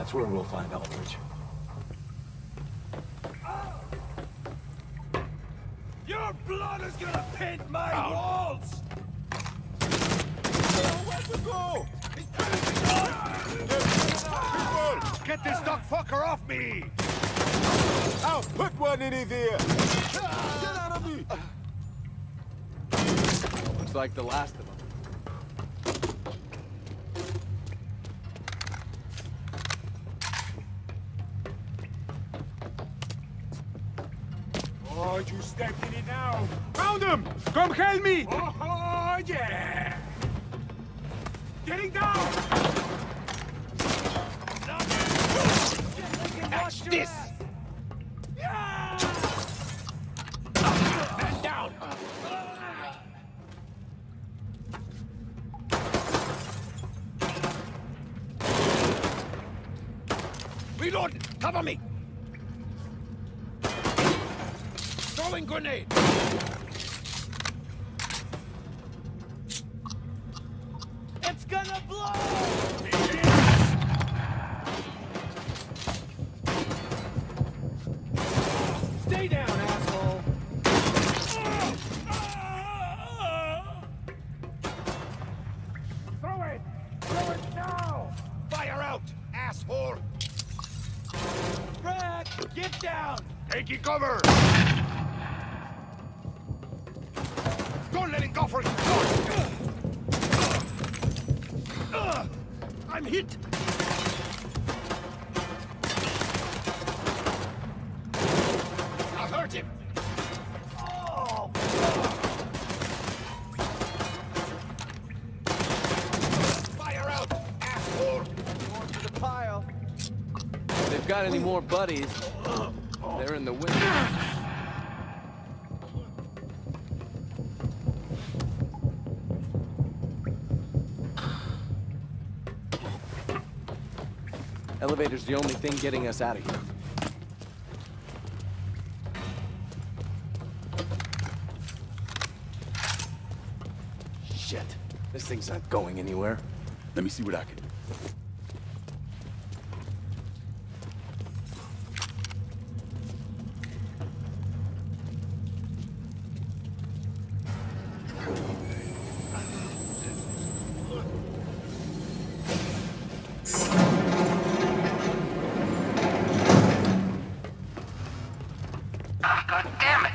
That's where we'll find Aldrich. Your blood is gonna paint my walls! Where to go? People! Get this dog fucker off me! I'll put one in his ear! Get out of me! Looks like the last of them. Oh, you stepped in it now! Found him! Come help me! Oh, yeah! Getting down! Catch this! Man down! Reload! Cover me! Throwing grenade! It's gonna blow! Stay down, asshole! Throw it! Throw it now! Fire out, asshole! Brad, get down! Taking cover! Don't let him go for it! I'm hit! I hurt him! Oh! Fire out, asshole! More to the pile. If they've got any more buddies, they're in the window. Elevator's the only thing getting us out of here. Shit. This thing's not going anywhere. Let me see what I can do. God damn it!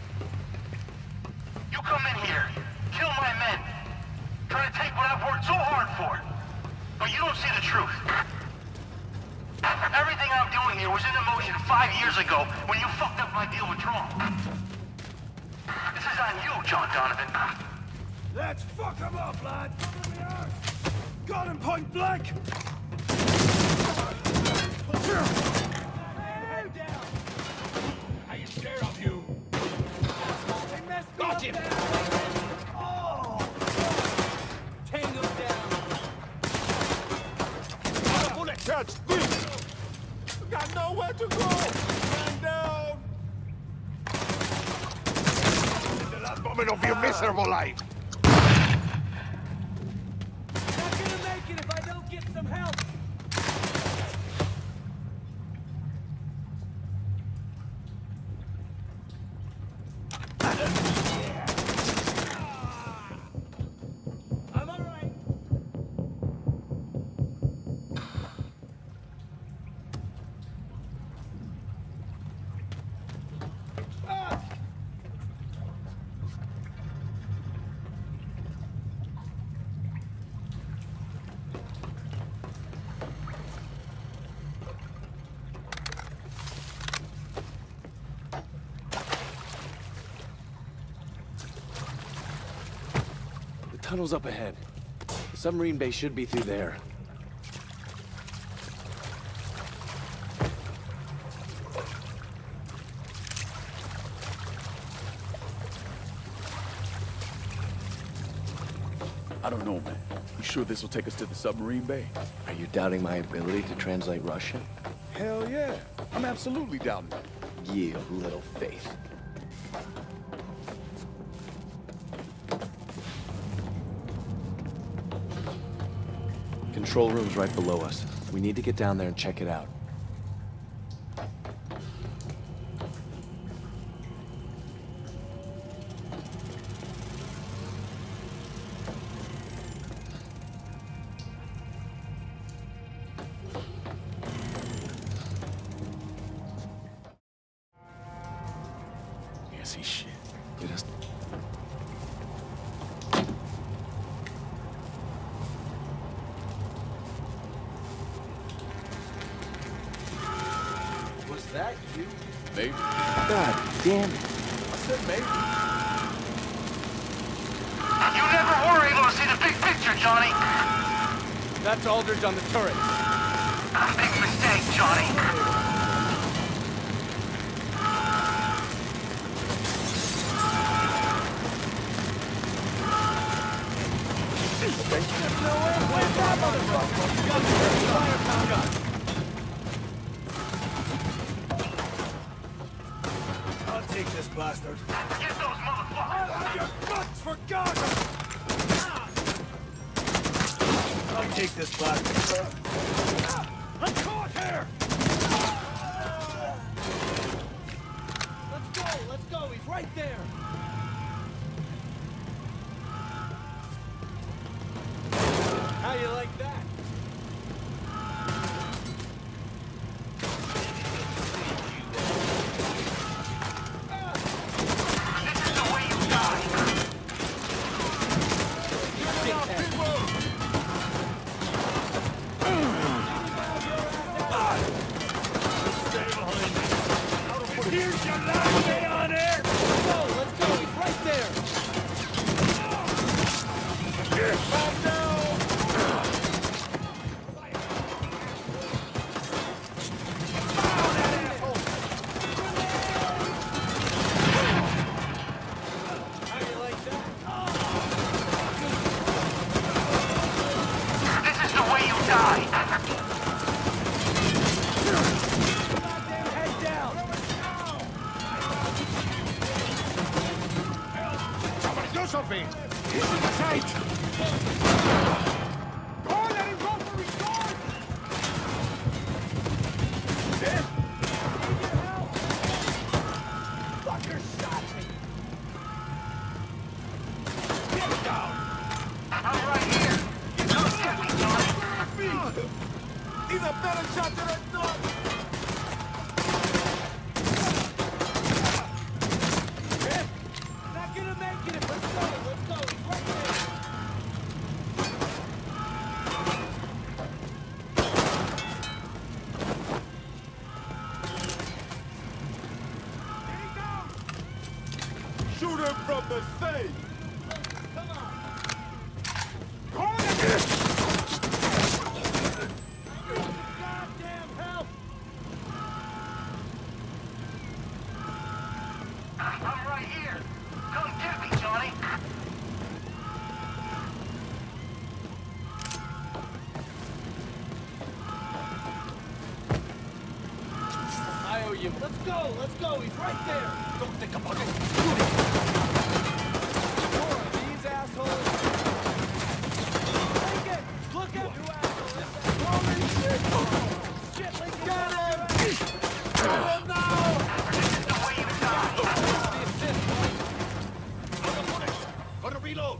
You come in here, kill my men, try to take what I've worked so hard for, but you don't see the truth. Everything I'm doing here was in motion 5 years ago when you fucked up my deal with Tron. This is on you, John Donovan. Let's fuck him up, lad! Got him point blank! I am scared of you! Got him! Oh! Tango down! Bullet! Catch this! Got nowhere to go! Man down! The last moment of your miserable life! Not gonna make it if I don't get some help! I'm alright! The tunnel's up ahead. The submarine bay should be through there. I don't know, man. You sure this will take us to the submarine bay? Are you doubting my ability to translate Russian? Hell yeah. I'm absolutely down there. Yield little faith. Control room's right below us. We need to get down there and check it out. See shit. Get us. Was that you? Maybe. God damn it. I said maybe. You never were able to see the big picture, Johnny. That's Aldridge on the turret. Big mistake, Johnny. I'll take this bastard. Get those motherfuckers. I'll have your guts for God! I'll take this bastard. I'm caught here! Let's go, he's right there! How you like that? This is the way you die. Here's your last day on air! Let's go, he's right there! Calm down! How you like that? This is the way you die. Goddamn head down! Somebody do something! He's in the sight! Oh, let him go for restore! Dead? Fucker shot me! Get down! I'm right here. Come get me, Johnny. He's a better shot than I thought! Not gonna make it! Let's go, he's right there! Shoot him from the stage! Come on! Goddamn help! I'm right here. Come get me, Johnny. I owe you. Let's go, he's right there! Don't think about it! More of these assholes! Take it! Look at you assholes! Holy shit! Shit, Lincoln! Got him! Kill him now! This is the way you die. The assist, right? Gotta reload!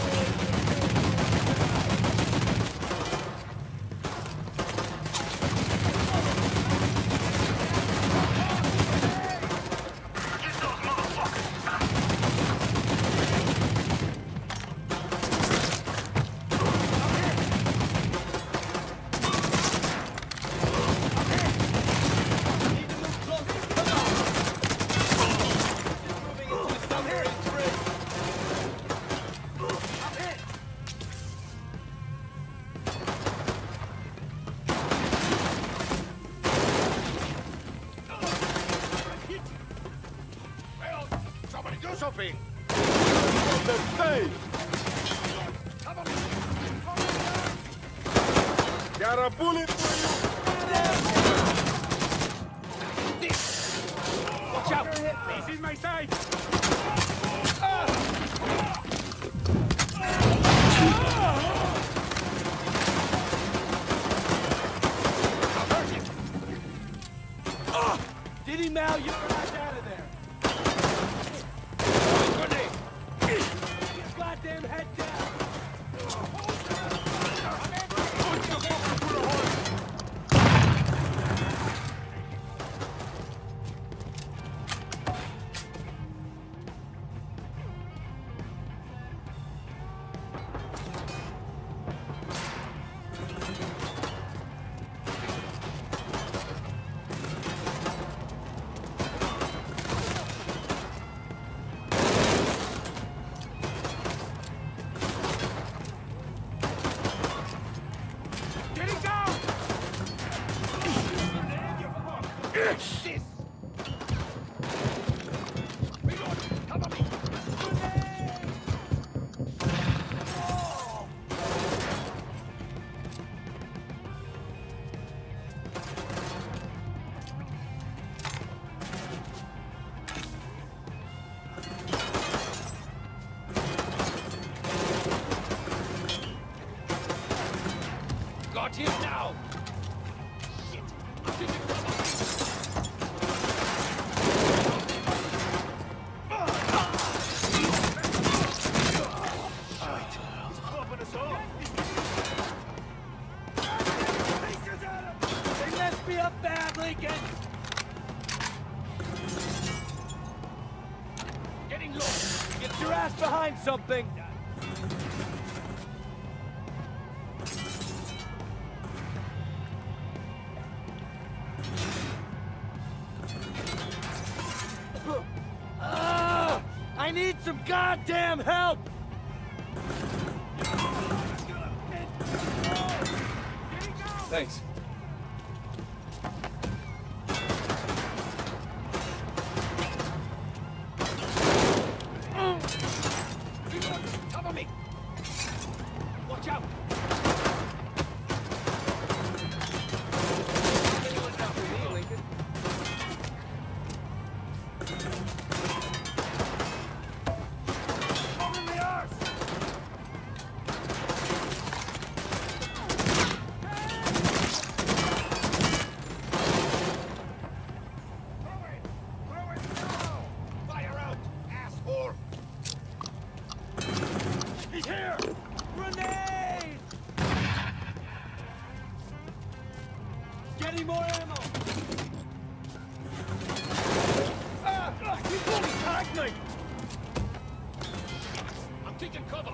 Get those motherfuckers. Need to move closer. Come on! Just moving into some bridge. I'm hit! Well, somebody do something! From the stage! Got a bullet for you! Watch out! He's in my sight! now, you're right out of there. Grenade. Get your goddamn head down. Got him now! Shit! They messed me up bad, Lincoln! Getting low! Get your ass behind something! I need some goddamn help! Thanks. Cover me! Watch out! He's here! Grenade! Getting more ammo! He fully tagged me! I'm taking cover!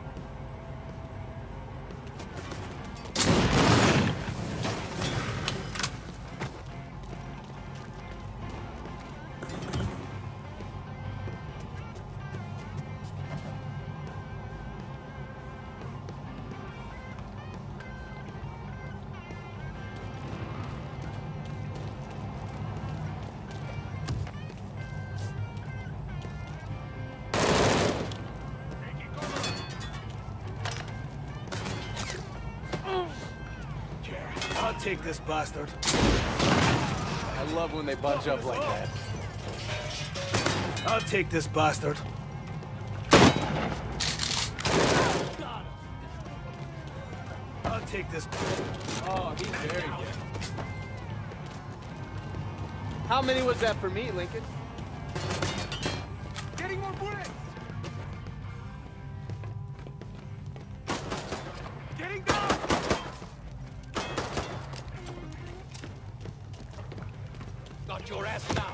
I'll take this bastard. I love when they bunch up like that. I'll take this bastard. I'll take this. Oh, he's very good. How many was that for me, Lincoln? Getting more bullets! Getting down! Got your ass now!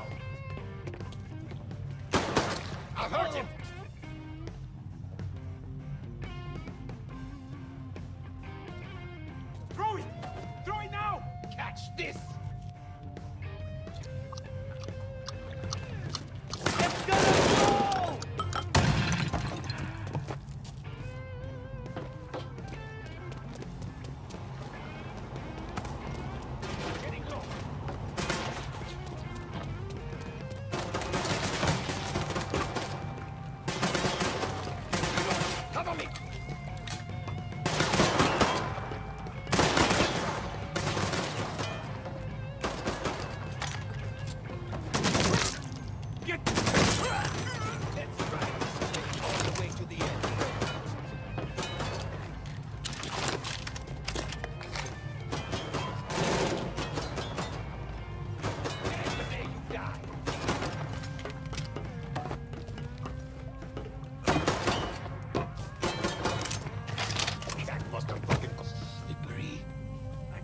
I'll hurt him! Throw it! Throw it now! Catch this! It's gonna go! Getting low!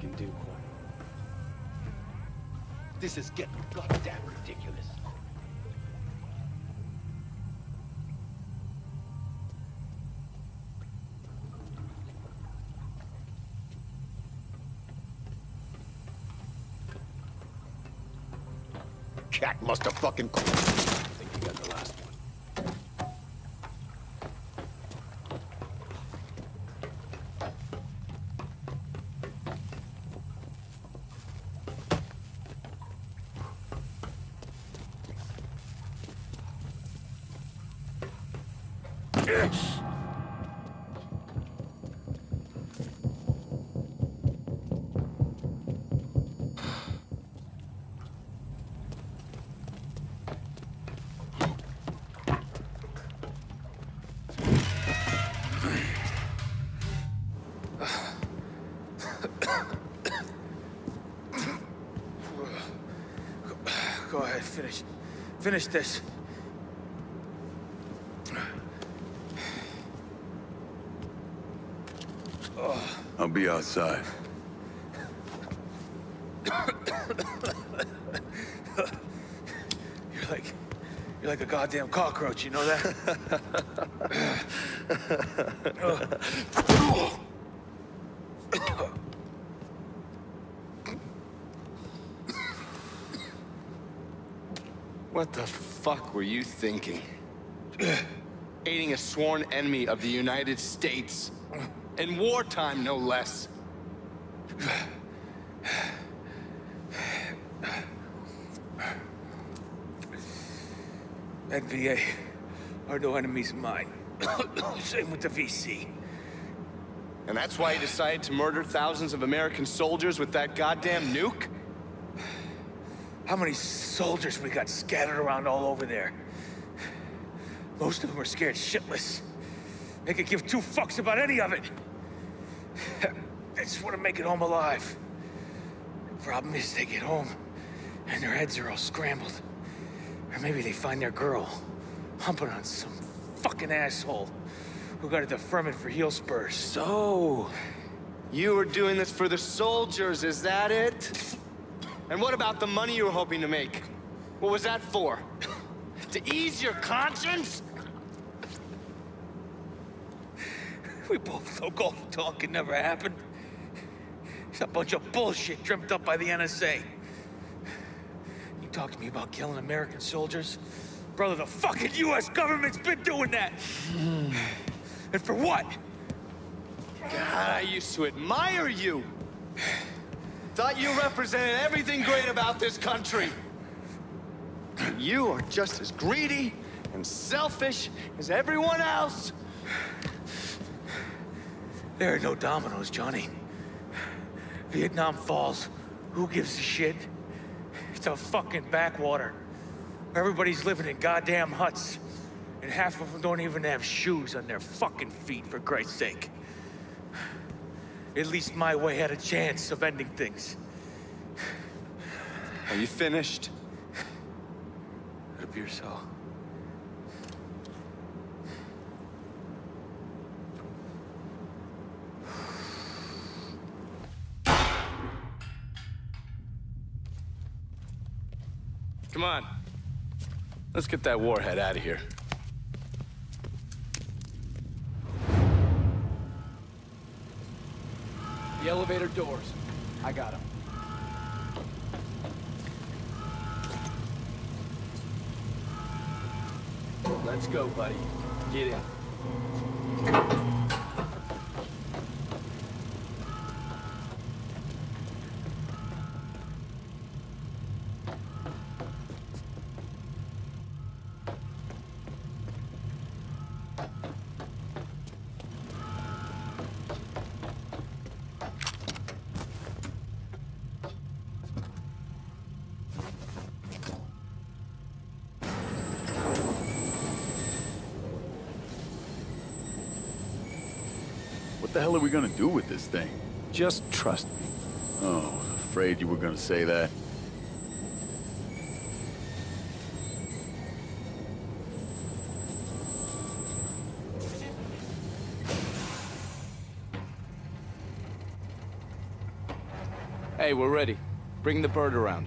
can do. This is getting goddamn ridiculous. Cat must have fucking... I think you got the last one. Go ahead, finish this. I'll be outside. You're like a goddamn cockroach, you know that? What the fuck were you thinking? Aiding a sworn enemy of the United States. In wartime, no less. That VA are no enemies of mine. Same with the VC. And that's why you decided to murder thousands of American soldiers with that goddamn nuke? How many soldiers we got scattered around all over there? Most of them are scared shitless. They could give two fucks about any of it. They just want to make it home alive. The problem is they get home, and their heads are all scrambled. Or maybe they find their girl, humping on some fucking asshole who got a deferment for heel spurs. So, you were doing this for the soldiers, is that it? And what about the money you were hoping to make? What was that for? To ease your conscience? We both know golf talk can never happen. It's a bunch of bullshit dreamt up by the NSA. You talk to me about killing American soldiers? Brother, the fucking US government's been doing that! And for what? God, I used to admire you. Thought you represented everything great about this country. You are just as greedy and selfish as everyone else. There are no dominoes, Johnny. Vietnam falls. Who gives a shit? It's a fucking backwater. Everybody's living in goddamn huts. And half of them don't even have shoes on their fucking feet, for Christ's sake. At least my way had a chance of ending things. Are you finished? It appears so. Come on. Let's get that warhead out of here. The elevator doors. I got them. Let's go, buddy. Get in. What the hell are we gonna do with this thing? Just trust me. Oh, afraid you were gonna say that. Hey, we're ready. Bring the bird around.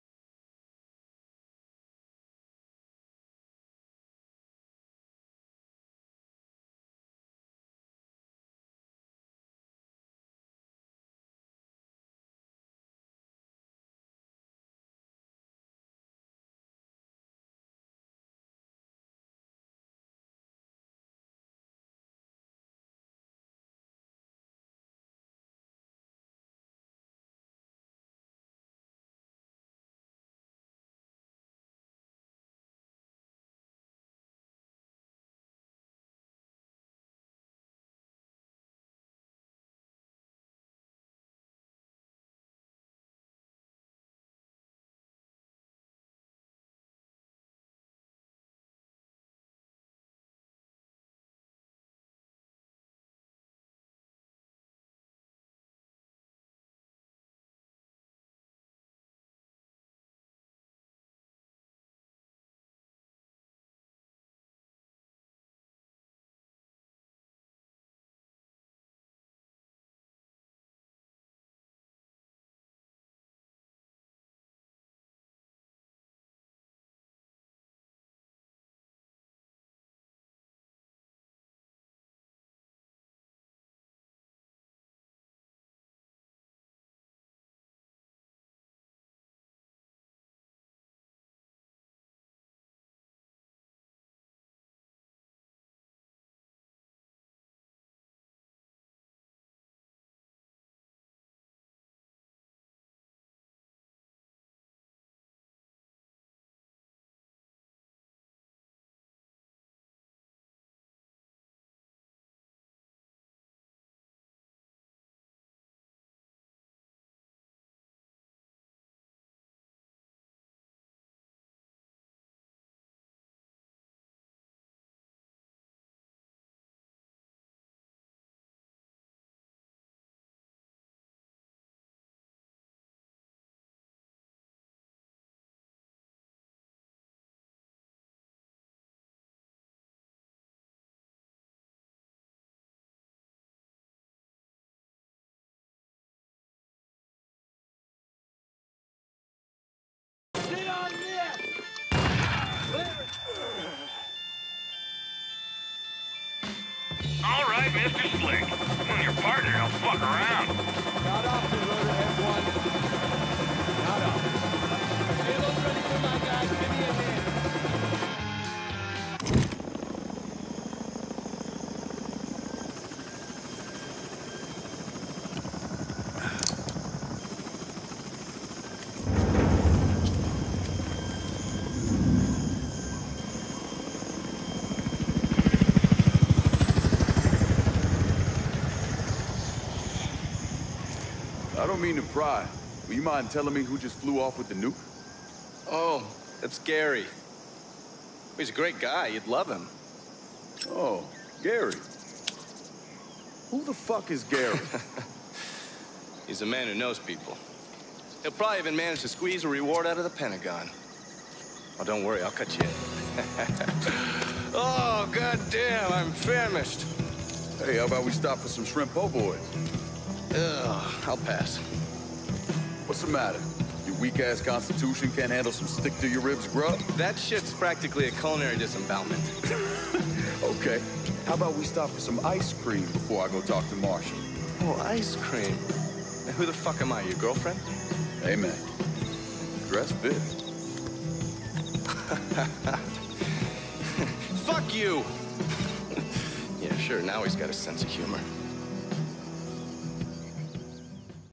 All right, Mr. Slick. You and your partner don't fuck around. Not often, Motorhead 1. Not often. Halo's ready for my guys. Give me a hand. I don't mean to pry. Will you mind telling me who just flew off with the nuke? Oh, that's Gary. He's a great guy. You'd love him. Oh, Gary. Who the fuck is Gary? He's a man who knows people. He'll probably even manage to squeeze a reward out of the Pentagon. Oh, don't worry, I'll cut you in. Oh, goddamn, I'm famished. Hey, how about we stop for some shrimp po' boys? Ugh, I'll pass. What's the matter? Your weak-ass constitution can't handle some stick-to-your-ribs grub? That shit's practically a culinary disembowelment. Okay. How about we stop for some ice cream before I go talk to Marshall? Oh, ice cream. And who the fuck am I, your girlfriend? Hey, man. Dress fits. Fuck you! Yeah, sure, now he's got a sense of humor.